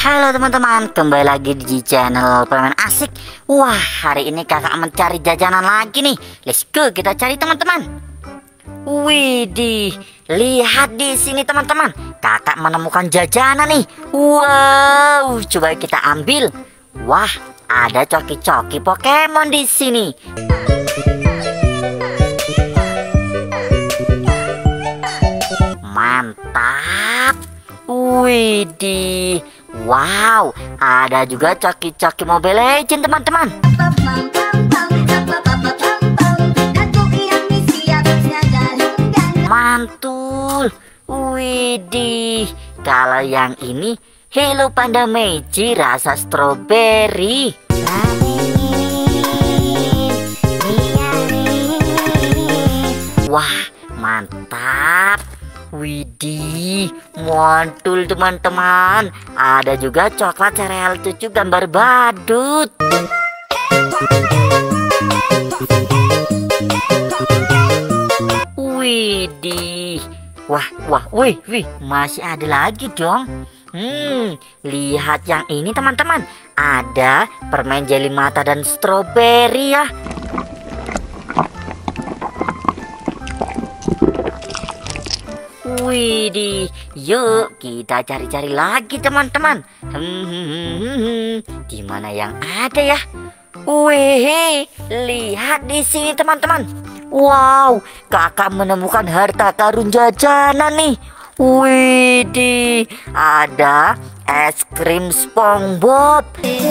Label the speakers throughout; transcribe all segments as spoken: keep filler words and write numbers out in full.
Speaker 1: Halo teman-teman, kembali lagi di channel Permen Asik. Wah, hari ini kakak mencari jajanan lagi nih. Let's go, kita cari teman-teman. Widih, lihat di sini teman-teman. Kakak menemukan jajanan nih. Wow, coba kita ambil. Wah, ada coki-coki Pokemon di sini. Mantap. Widih. Wow, ada juga coki-coki Mobile Legends teman-teman. Mantul. Widih. Kalau yang ini Hello Panda Magic rasa stroberi. Wah, mantap. Widih, mantul teman-teman. Ada juga coklat sereal cucu gambar badut. Widih. Wah, wah, wih, wih, masih ada lagi dong. Hmm, lihat yang ini teman-teman. Ada permen jeli mata dan stroberi ya. Widih, yuk kita cari-cari lagi teman-teman. Hmm, di mana yang ada ya? Wih, lihat di sini teman-teman. Wow, kakak menemukan harta karun jajanan nih. Widih, ada es krim SpongeBob.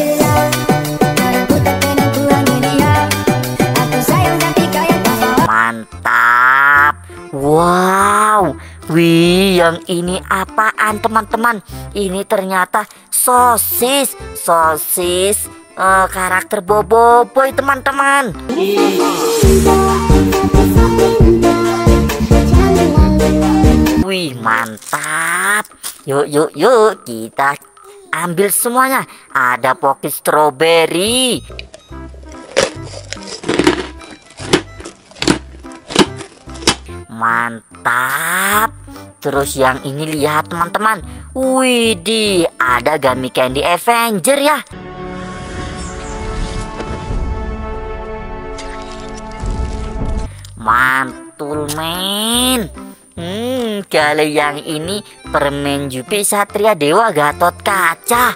Speaker 1: Mantap. Wow, wih, yang ini apaan teman-teman? Ini ternyata sosis, sosis uh, karakter Boboiboy teman-teman. Wih, mantap. Yuk, yuk, yuk, kita ambil semuanya. Ada Poki stroberi. Mantap. Terus yang ini lihat teman-teman. Widih, ada Gummy Candy Avenger ya. Mantul men. Hmm, kalau yang ini permen Jupi Satria Dewa Gatot Kaca.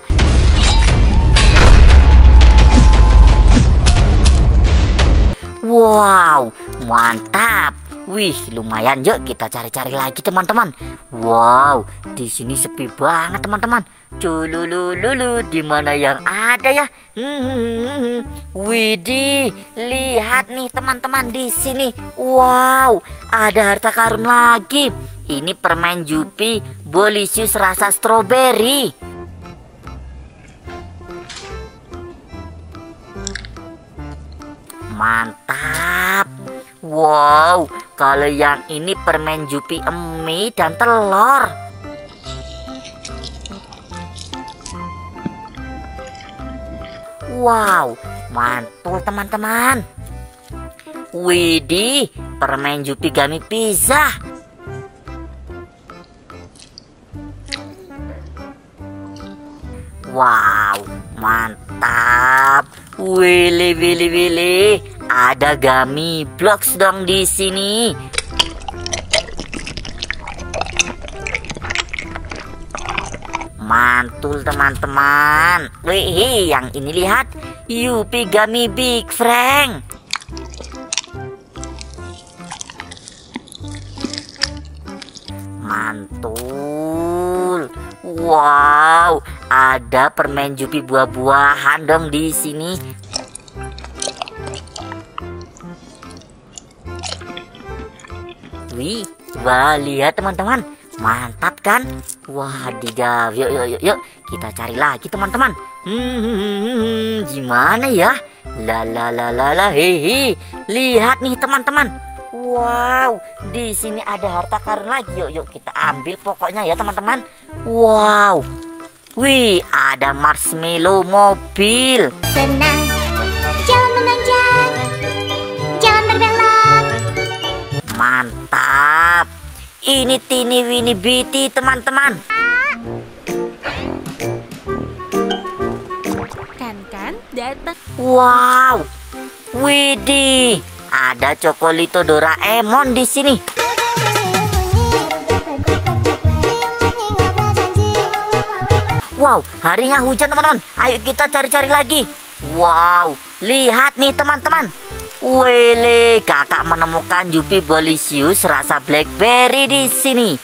Speaker 1: Wow, mantap. Wih, lumayan, yuk kita cari-cari lagi teman-teman. Wow, di sini sepi banget teman-teman. Cululululu, di mana yang ada ya? Hmm, widih, lihat nih teman-teman di sini. Wow, ada harta karun lagi. Ini permen Jupi Bolisius rasa stroberi. Mantap. Wow, kalau yang ini permen Jupi emi dan telur. Wow, mantul teman-teman. Widih, permen Jupi Gummy Pizza. Wow, mantap. Wili wili wili. Ada Gummy Blocks dong di sini. Mantul teman-teman. Wih, yang ini lihat. Yupi Gummy Big Frank. Mantul. Wow, ada permen Jupi buah-buahan dong di sini. Wih, wah, lihat teman-teman, mantap kan? Wadidaw, yuk yuk yuk yuk kita cari lagi teman-teman. Hmm, gimana ya? La la la la la, hehe. Lihat nih teman-teman. Wow, di sini ada harta karun lagi. Yuk yuk kita ambil pokoknya ya teman-teman. Wow, wih, ada marshmallow mobil.
Speaker 2: Senang, jangan menanjak, jangan berbelok.
Speaker 1: Mantap. Ini Tini Winnie Biti teman-teman. Wow, widih, ada Cokolito Doraemon di sini. Wow, harinya hujan teman-teman. Ayo kita cari-cari lagi. Wow, lihat nih teman-teman. Wele, kakak menemukan Yupi Bolisius rasa blackberry di sini.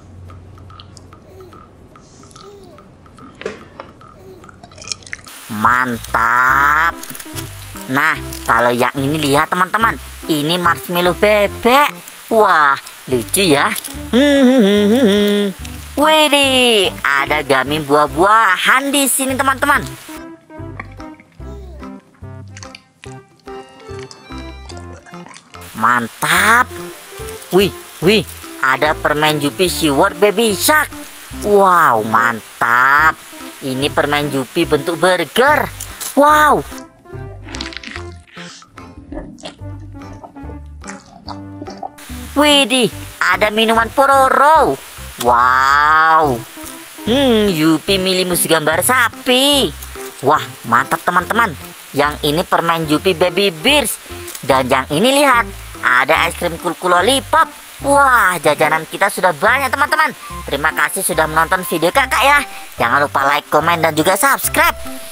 Speaker 1: Mantap. Nah, kalau yang ini lihat teman-teman, ini marshmallow bebek. Wah, lucu ya. Hmm, Widih, ada gummy buah-buahan di sini teman-teman. Mantap. Wih, wih, ada permen Yupi Seaworld Baby Shark. Wow, mantap. Ini permen Yupi bentuk burger. Wow. Widih, ada minuman Pororo. Wow. Hmm, Yupi Milimus gambar sapi. Wah, mantap teman-teman. Yang ini permen Yupi Baby Bears. Dan yang ini lihat, ada es krim Cool Cool Lollipop. Wah, jajanan kita sudah banyak teman-teman. Terima kasih sudah menonton video kakak ya. Jangan lupa like, komen, dan juga subscribe.